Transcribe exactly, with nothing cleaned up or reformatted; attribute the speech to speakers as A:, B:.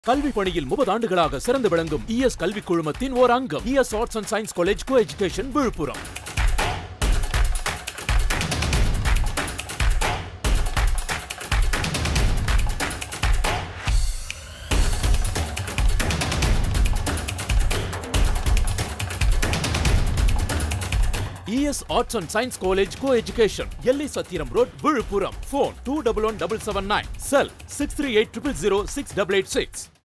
A: கல்வி பணியில் முப்பது ஆண்டுகளாக சிறந்து விளங்கும் இஎஸ் கல்வி குழுமத்தின் ஓர் அங்கம் E S arts and science college co education Villupuram. E S arts and science college co education, Ellai Chathiram road, Villupuram. Phone two one one seven seven nine. Cell six three eight zero zero zero six eight eight six.